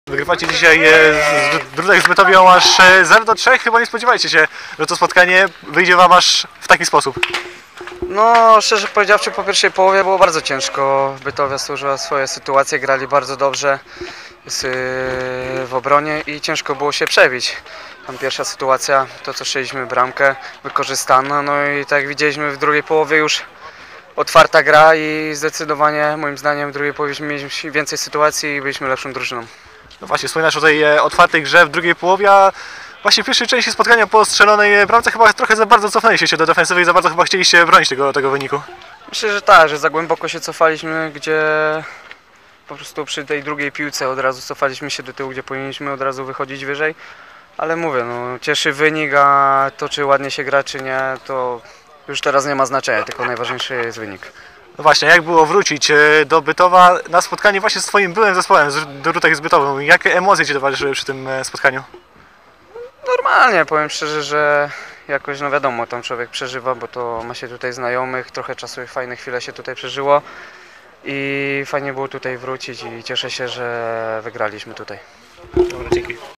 Wygrywacie dzisiaj z Drutek z Bytowią aż 0-3. Chyba nie spodziewajcie się, że to spotkanie wyjdzie wam aż w taki sposób. No, szczerze powiedziawszy, po pierwszej połowie było bardzo ciężko. Bytowia stworzyła swoje sytuacje, grali bardzo dobrze w obronie i ciężko było się przebić. Tam pierwsza sytuacja, to co strzeliśmy bramkę, wykorzystano. No i tak jak widzieliśmy w drugiej połowie już otwarta gra i zdecydowanie moim zdaniem w drugiej połowie mieliśmy więcej sytuacji i byliśmy lepszą drużyną. No właśnie, wspominasz o tej otwartej grze w drugiej połowie, a właśnie w pierwszej części spotkania po strzelonej bramce chyba trochę za bardzo cofnęliście się do defensywy i za bardzo chyba chcieliście bronić tego wyniku. Myślę, że tak, że za głęboko się cofaliśmy, gdzie po prostu przy tej drugiej piłce od razu cofaliśmy się do tyłu, gdzie powinniśmy od razu wychodzić wyżej. Ale mówię, no, cieszy wynik, a to czy ładnie się gra, czy nie, to już teraz nie ma znaczenia, tylko najważniejszy jest wynik. No właśnie, jak było wrócić do Bytowa na spotkanie właśnie z twoim byłym zespołem, z Drutek z Bytową? Jakie emocje ci towarzyszyły przy tym spotkaniu? Normalnie, powiem szczerze, że jakoś, no wiadomo, tam człowiek przeżywa, bo to ma się tutaj znajomych, trochę czasu i fajne chwile się tutaj przeżyło i fajnie było tutaj wrócić i cieszę się, że wygraliśmy tutaj. Dobra, dzięki.